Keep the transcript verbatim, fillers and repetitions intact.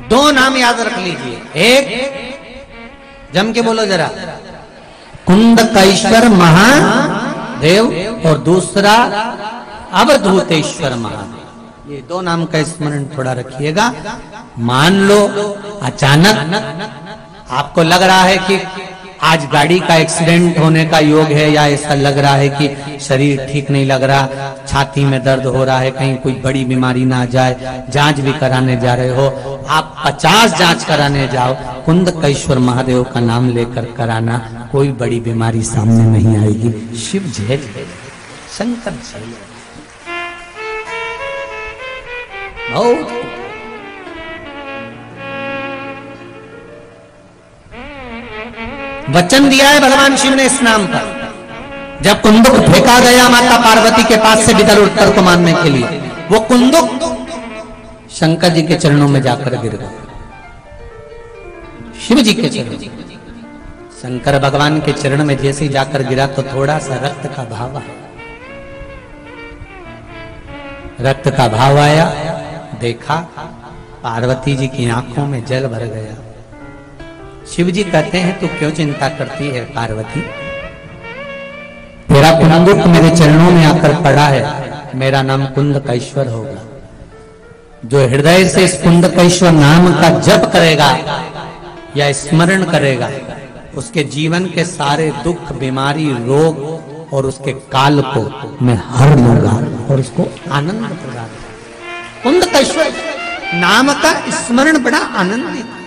दो नाम याद रख लीजिए, एक जम के बोलो जरा, कुंदकेश्वर महादेव, और दूसरा अवधूतेश्वर महादेव। ये दो नाम का स्मरण थोड़ा रखिएगा। मान लो अचानक आपको लग रहा है कि आज गाड़ी का एक्सीडेंट होने का योग है, या ऐसा लग रहा है कि शरीर ठीक नहीं लग रहा, छाती में दर्द हो रहा है, कहीं कोई बड़ी बीमारी ना आ जाए, जांच भी कराने जा रहे हो, आप पचास जांच कराने जाओ, कुंदकेश्वर महादेव का नाम लेकर कराना, कोई बड़ी बीमारी सामने नहीं आएगी। शिव झेल, शंकर झेल। बहुत वचन दिया है भगवान शिव ने इस नाम पर। जब कुंदुक फेंका गया माता पार्वती के पास से विदल उत्तर को मानने के लिए, वो कुंदुक शंकर जी के चरणों में जाकर गिर गया, शिव जी के चरणों। शंकर भगवान के चरण में जैसे जाकर गिरा तो थोड़ा सा रक्त का भाव आया, रक्त का भाव आया, देखा पार्वती जी की आंखों में जल भर गया। शिव जी कहते हैं तू क्यों चिंता करती है पार्वती, तेरा कुंदुक मेरे चरणों में आकर पड़ा है, मेरा नाम कुंदकेश्वर होगा। जो हृदय से इस कुंदकेश्वर नाम का जप करेगा या स्मरण करेगा, उसके जीवन के सारे दुख, बीमारी, रोग और उसके काल को मैं हर लूंगा और उसको आनंद प्रदान। कुंदकेश्वर नाम का स्मरण बड़ा आनंदित।